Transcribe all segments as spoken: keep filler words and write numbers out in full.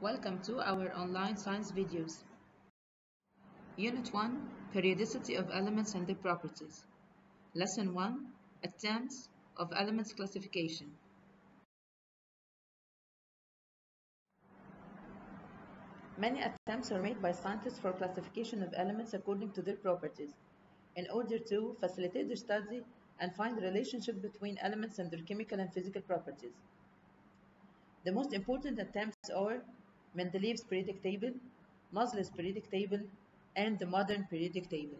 Welcome to our online science videos. Unit one, Periodicity of Elements and their Properties. Lesson one, Attempts of Elements Classification. Many attempts are made by scientists for classification of elements according to their properties, in order to facilitate their study and find the relationship between elements and their chemical and physical properties. The most important attempts are Mendeleev's periodic table, Moseley's periodic table, and the modern periodic table.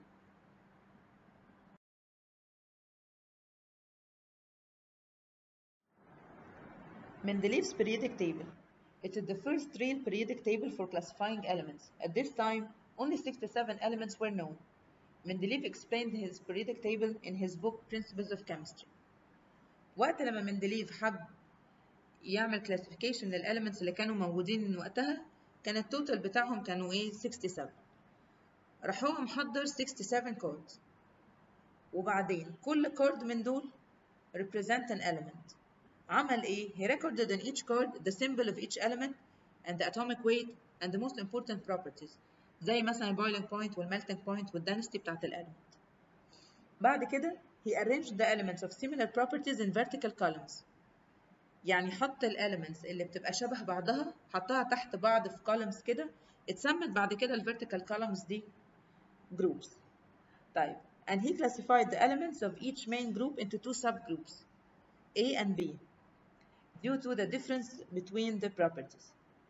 Mendeleev's periodic table. It is the first real periodic table for classifying elements. At this time, only sixty-seven elements were known. Mendeleev explained his periodic table in his book Principles of Chemistry. وقت لما مندليف حب يعمل classification للelements اللي كانوا موجودين من وقتها، كان التوتال بتاعهم كانوا ايه sixty-seven. راح هو محضر sixty-seven cards، وبعدين كل card من دول represent an element. عمل ايه؟ He recorded in each card the symbol of each element and the atomic weight and the most important properties، زي مثلا boiling point والmelting point والdensity بتاعت element. بعد كده he arranged the elements of similar properties in vertical columns. يعني حط الelements اللي بتبقى شبه بعضها حطها تحت بعض في columns كده، اتسمت بعد كده ال vertical columns دي groups. طيب and he classified the elements of each main group into two subgroups A and B due to the difference between the properties.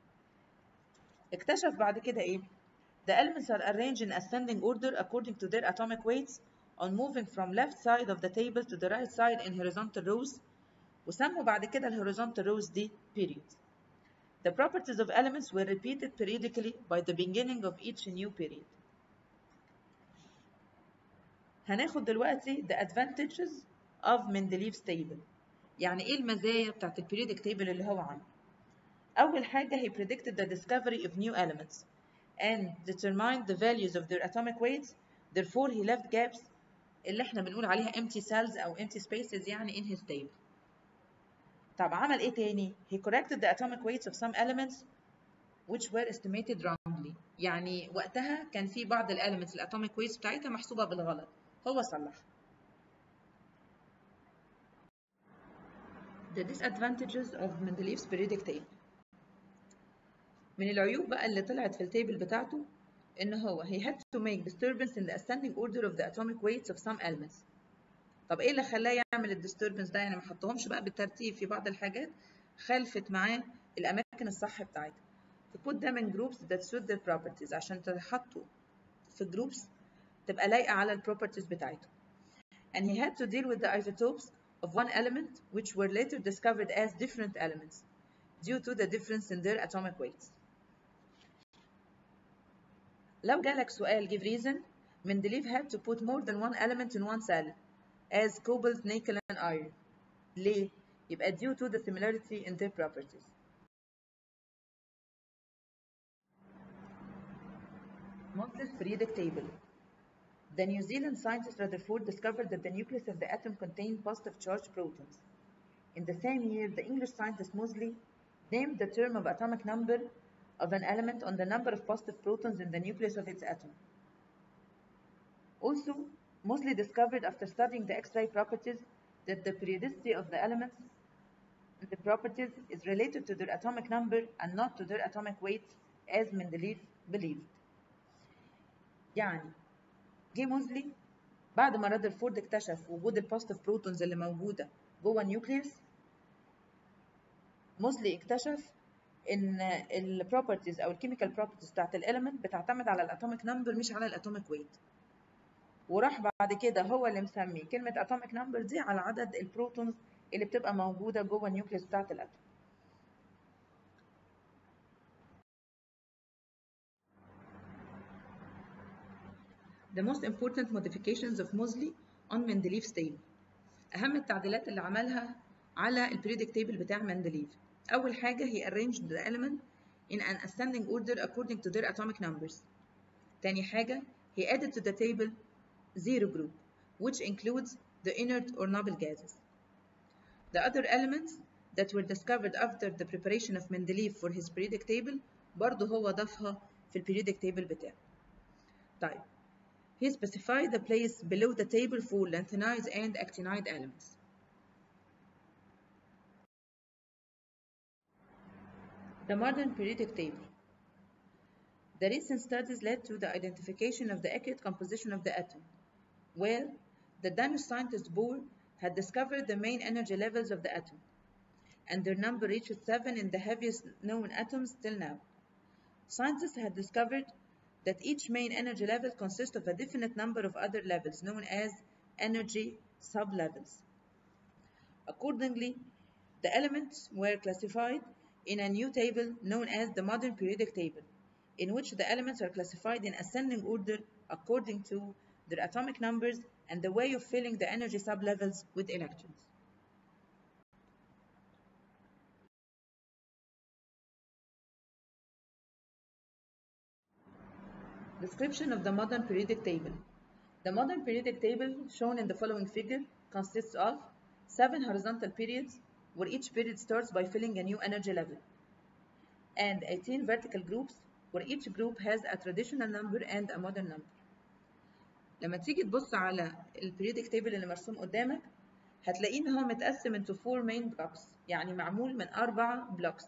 اكتشف بعد كده ايه؟ The elements are arranged in ascending order according to their atomic weights on moving from left side of the table to the right side in horizontal rows، وسموا بعد كده ال horizontal rows دي periods. The properties of elements were repeated periodically by the beginning of each new period. هناخد دلوقتي the advantages of Mendeleev's table. يعني ايه المزايا بتاعت ال periodic table اللي هو عامله؟ أول حاجة he predicted the discovery of new elements and determined the values of their atomic weights, therefore he left gaps اللي احنا بنقول عليها empty cells أو empty spaces يعني in his table. طب عمل ايه تاني؟ He corrected the atomic weights of some elements which were estimated wrongly. يعني وقتها كان في بعض ال elements ال atomic weights بتاعتها محسوبة بالغلط، هو صلح. The disadvantages of Mendeleev's periodic table. من العيوب بقى اللي طلعت في التيبل بتاعته إن هو he had to make disturbance in the ascending order of the atomic weights of some elements. طب إيه اللي خلاه يعمل الديستربنس ده؟ يعني ما حطهمش بقى بالترتيب، في بعض الحاجات خالفت معاه الأماكن الصح بتاعتها. to put them in groups that suit their properties، عشان تحطوا في groups تبقى لايقة على البروبرتيز بتاعتهم. and he had to deal with the isotopes of one element which were later discovered as different elements due to the difference in their atomic weights. لو جالك سؤال give reason، Mendeleev had to put more than one element in one cell as cobalt, nickel and iron. ليه؟ يبقى due to the similarity in their properties. Moseley's periodic table. The New Zealand scientist Rutherford discovered that the nucleus of the atom contained positive charged protons. In the same year, the English scientist Moseley named the term of atomic number of an element on the number of positive protons in the nucleus of its atom. Also, Moseley discovered after studying the X-ray properties that the periodicity of the elements and the properties is related to their atomic number and not to their atomic weights as Mendeleev believed. يعني جه موزلي بعد ما رادرفورد اكتشف وجود البوزيتيف بروتونز اللي موجوده جوه النيوكليوس، موزلي اكتشف ان البروبرتيز او الكيميكال بروبرتيز بتاعت الاليمنت بتعتمد على الاتوميك نمبر مش على الاتوميك ويت، وراح بعد كده هو اللي مسمي كلمه اتوميك نمبر دي على عدد البروتونز اللي بتبقى موجوده جوه النيوكليوس بتاعت الاتوم. The most important modifications of Moseley on Mendeleev's table. أهم التعديلات اللي عملها على البريدك تيبل بتاع مندليف. أول حاجة he arranged the element in an ascending order according to their atomic numbers. تاني حاجة he added to the table zero group which includes the inert or noble gases. The other elements that were discovered after the preparation of Mendeleev for his periodic table برضه هو ضافها في البريودك تيبل بتاعه. طيب he specified the place below the table for lanthanides and actinide elements. The modern periodic table. The recent studies led to the identification of the accurate composition of the atom, where the Danish scientist Bohr had discovered the main energy levels of the atom, and their number reached seven in the heaviest known atoms till now. Scientists had discovered that each main energy level consists of a definite number of other levels known as energy sublevels. Accordingly, the elements were classified in a new table known as the modern periodic table, in which the elements are classified in ascending order according to their atomic numbers and the way of filling the energy sublevels with electrons. Description of the modern periodic table. The modern periodic table shown in the following figure consists of seven horizontal periods where each period starts by filling a new energy level, and eighteen vertical groups where each group has a traditional number and a modern number. لما تيجي تبص على البريودك تيبل اللي مرسوم قدامك هتلاقيه ان هو متقسم into four main blocks، يعني معمول من أربع blocks.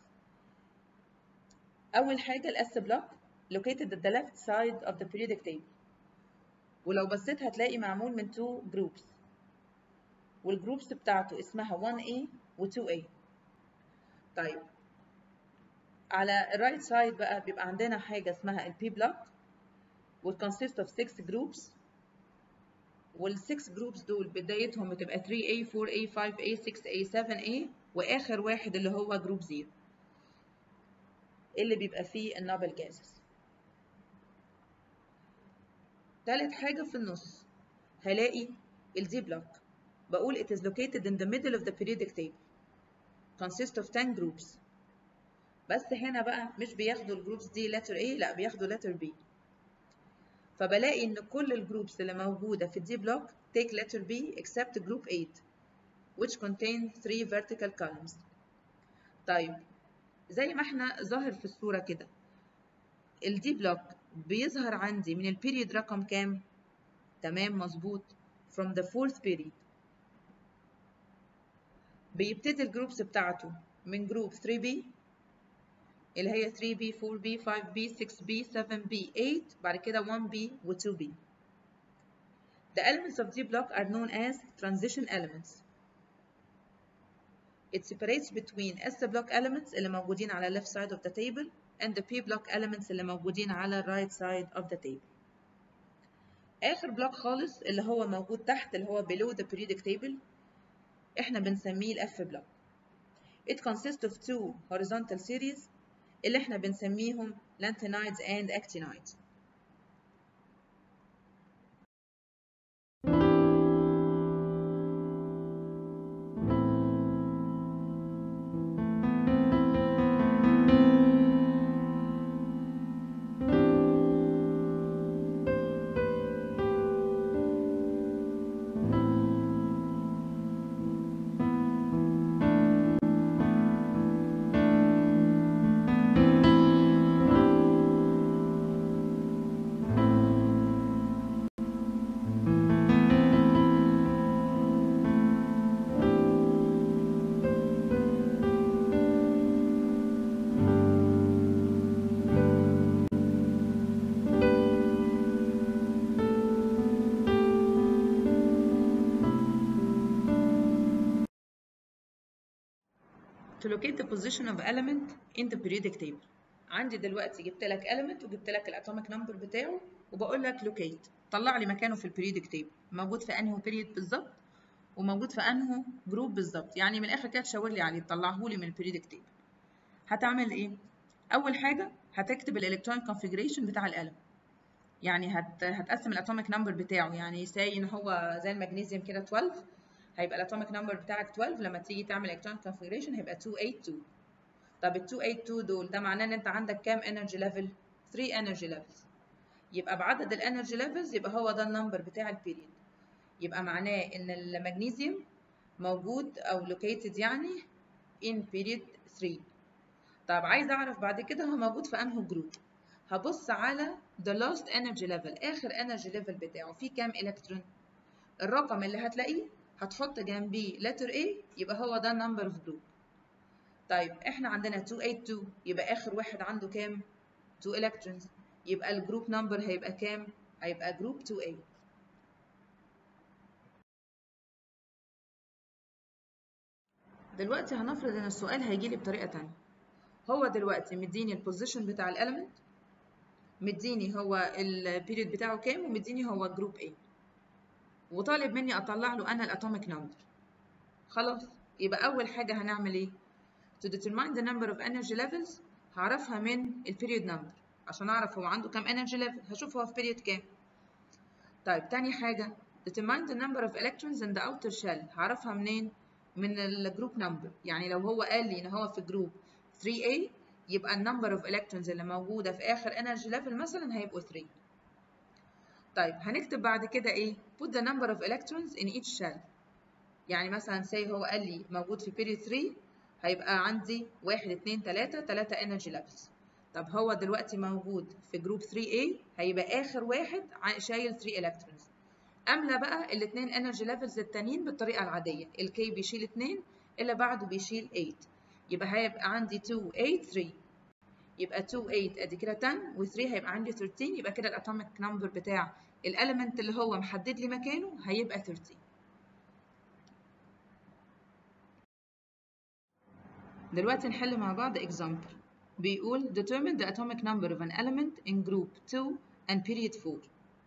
أول حاجة ال S block located at the left side of the periodic table، ولو بصيت هتلاقي معمول من two groups، والجروبس بتاعته اسمها one A و two A. طيب على الرايت سايد بقى بيبقى عندنا حاجة اسمها ال P block would consist of six groups، والsix groups دول بدايتهم بتبقى three A four A five A six A seven A، وآخر واحد اللي هو جروب زيرو اللي بيبقى فيه النوبل جازز. تالت حاجة في النص هلاقي ال D block، بقول it is located in the middle of the periodic table consists of ten groups، بس هنا بقى مش بياخدوا الجروبس دي letter A، لا بياخدوا letter B، فبلاقي ان كل الجروبس اللي موجودة في الدي بلوك take letter B except group eight which contain three vertical columns. طيب زي ما احنا ظاهر في الصورة كده الدي بلوك بيظهر عندي من البيريد رقم كام؟ تمام مظبوط from the fourth period. بيبتدي الجروبس بتاعته من جروب three B اللي هي three B four B five B six B seven B eight، بعد كده one B و two B. The elements of D block are known as transition elements. It separates between S block elements اللي موجودين على left side of the table and the P block elements اللي موجودين على right side of the table. آخر بلوك خالص اللي هو موجود تحت اللي هو below the periodic table احنا بنسميه ال F block. It consists of two horizontal series اللي احنا بنسميهم lanthanides and actinides. To locate the position of element in the periodic table. عندي دلوقتي جبت لك element وجبت لك الاتوميك نمبر بتاعه وبقول لك locate طلع لي مكانه في البريودك تيبل، موجود في انهي بيريد بالظبط وموجود في انهي جروب بالظبط، يعني من الاخر كده تشاور لي عليه تطلعه لي من البريودك تيبل. هتعمل ايه؟ اول حاجه هتكتب الالكترون كونفيجريشن بتاع الالم، يعني هت... هتقسم الاتوميك نمبر بتاعه، يعني ساي ان هو زي المغنيسيوم كده اتناشر، هيبقى الاتوميك نمبر بتاعك اتناشر، لما تيجي تعمل الكترون كونفيجريشن هيبقى مئتين واتنين. طب ال مئتين واتنين دول ده معناه ان انت عندك كام انرجي ليفل؟ تلاتة انرجي ليفلز، يبقى بعدد الانرجي ليفلز يبقى هو ده النمبر بتاع البيريد، يبقى معناه ان المغنيسيوم موجود او located يعني in period three. طب عايز اعرف بعد كده هو موجود في انهي جروب. هبص على the last energy level، اخر energy level بتاعه فيه كام الكترون. الرقم اللي هتلاقيه هتحط جنبيه letter A، يبقى هو ده number of group. طيب احنا عندنا مئتين واتنين وثمانين، يبقى اخر واحد عنده كام؟ اتنين electrons، يبقى الجروب نمبر هيبقى كام؟ هيبقى جروب تو إيه. دلوقتي هنفرض ان السؤال هيجي لي بطريقه تانية. هو دلوقتي مديني البوزيشن بتاع الاليمنت، مديني هو البيريود بتاعه كام، ومديني هو جروب ايه، وطالب مني اطلع له انا الاتوميك نمبر. خلاص، يبقى اول حاجه هنعمل ايه؟ to determine the number of energy levels هعرفها من البيريود نمبر، عشان اعرف هو عنده كام energy level هشوف هو في بيريود كام. طيب تاني حاجه determine the number of electrons in the outer shell هعرفها منين؟ من الجروب نمبر. يعني لو هو قال لي ان هو في جروب ثري إيه، يبقى النمبر اوف الكترونز اللي موجوده في اخر انرجي ليفل مثلا هيبقوا ثري. طيب هنكتب بعد كده ايه؟ put the number of electrons in each shell. يعني مثلا say هو قال لي موجود في period ثري، هيبقى عندي واحد اتنين تلاتة تلاتة energy levels. طب هو دلوقتي موجود في جروب ثري إيه، هيبقى اخر واحد شايل ثري electrons. املى بقى الاثنين energy levels التانيين بالطريقه العاديه، الكي بيشيل اتنين، اللي بعده بيشيل تمانية، يبقى هيبقى عندي اتنين تمانية ثري، يبقى اتنين تمانية ادي كده عشرة، و3 هيبقى عندي تلاتاشر، يبقى كده الاتوميك نمبر بتاع الاليمنت اللي هو محدد لي مكانه هيبقى تلاتاشر. دلوقتي نحل مع بعض example. بيقول determine the atomic number of an element in group تو and period فور.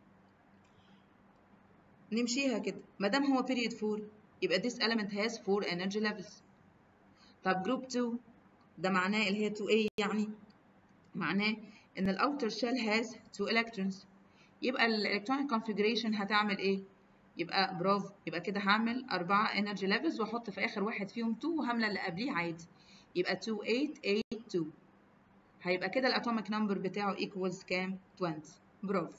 نمشيها كده، ما دام هو period فور يبقى this element has four energy levels. طب جروب تو ده معناه اللي هي تو إيه، يعني معناه ان الاوتر شيل هاز تو electrons، يبقى الالكترونيك كونفيجريشن هتعمل ايه؟ يبقى برافو، يبقى كده هعمل أربعة energy levels واحط في اخر واحد فيهم اتنين وهملى اللي قبليه عادي، يبقى اتنين تمانية تمانية اتنين. هيبقى كده الاتوميك نمبر بتاعه equals كام؟ عشرين. برافو.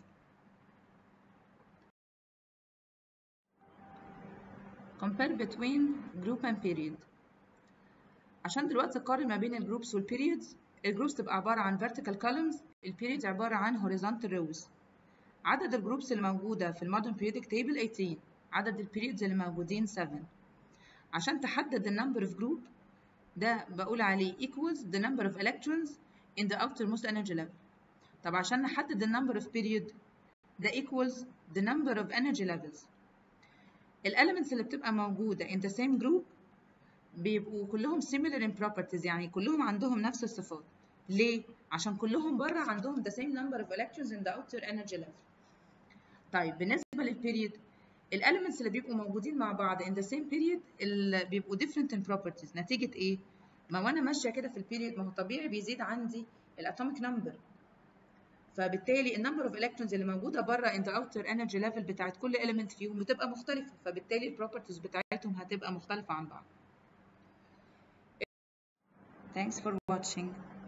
compare between group and period. عشان دلوقتي اقارن ما بين الجروبس والبيريودز، الجروبس تبقى عباره عن vertical columns، البيريودز عباره عن horizontal rows. عدد الجروبس اللي موجوده في المودرن periodic table تمنتاشر، عدد البيريودز اللي موجودين سبعة. عشان تحدد النمبر اوف جروب ده بقول عليه equals the number of electrons in the outermost energy level. طب عشان نحدد النمبر اوف period ده equals the number of energy levels. الاليمنتس اللي بتبقى موجوده in the same group بيبقوا كلهم similar in properties، يعني كلهم عندهم نفس الصفات. ليه؟ عشان كلهم بره عندهم the same number of electrons in the outer energy level. طيب بالنسبه للبيريود، الاليمنتس اللي بيبقوا موجودين مع بعض in the same period اللي بيبقوا different in properties. نتيجه ايه؟ ما وانا ماشيه كده في البيريود ما هو طبيعي بيزيد عندي الاتوميك نمبر، فبالتالي النمبر اوف الكترونز اللي موجوده بره in the outer energy level بتاعت كل element فيهم بتبقى مختلفه، فبالتالي البروبرتيز بتاعتهم هتبقى مختلفه عن بعض. Thanks for watching.